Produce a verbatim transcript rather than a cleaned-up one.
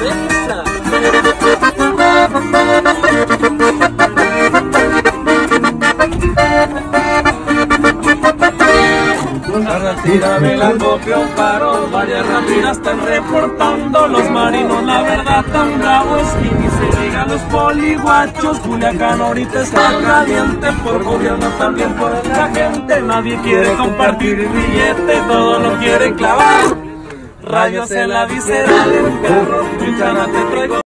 defensa. Tírame la copia un paro, varias rápidas están reportando los marinos, la verdad tan bravos y ni se digan los poliguachos. Culiacán ahorita está caliente, por gobierno también por la gente, nadie quiere compartir el billete, todo lo quiere clavar. Rayos en la visera del carro, Luchana te traigo.